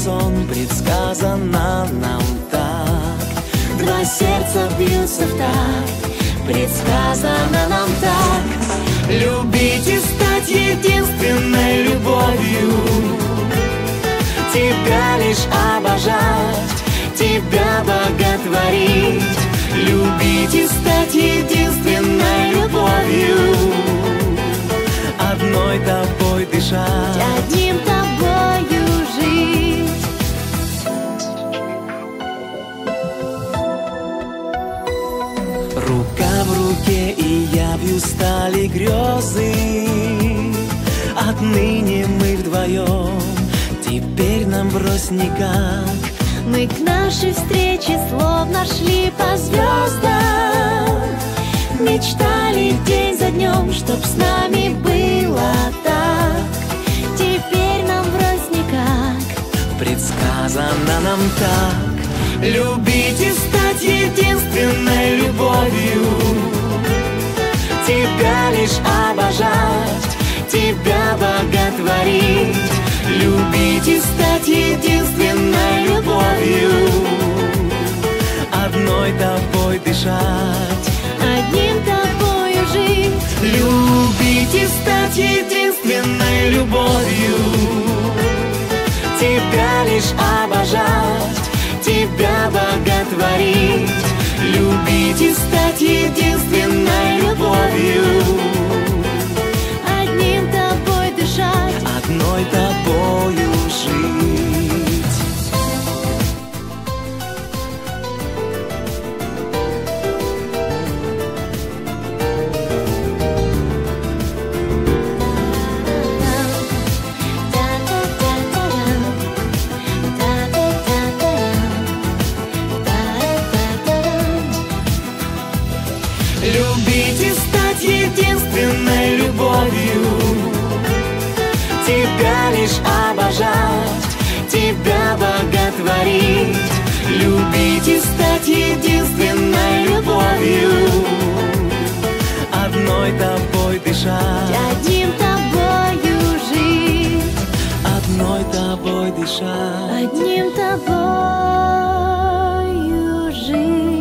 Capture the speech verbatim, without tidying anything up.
сон предсказано нам так. Два сердца бьются в такт, предсказано нам так. Любить и стать единственной любовью, тебя лишь обожать, тебя боготворить. Любить и стать единственной любовью, одной тобой дышать, одним тобою жить. Рука в руке и явью стали грезы. Отныне мы вдвоем, теперь нам брось никак. Мы к нашей встрече словно шли по звездам, мечтали день за днем, чтоб с нами было так. Теперь нам врозь никак, предсказано нам так. Любить и стать единственной любовью, тебя лишь обожать, тебя боготворить. Любить и стать единственной любовью, одной тобой дышать, одним тобою жить. Любить и стать единственной любовью, тебя лишь обожать, тебя боготворить. Любить и стать единственной любовью, одним тобой дышать, одной тобою жить. Любить и стать единственной любовью, тебя лишь обожать, тебя боготворить. Любить и стать единственной любовью, одной тобой дышать, одним тобою жить, одной тобой дышать, одним тобою жить.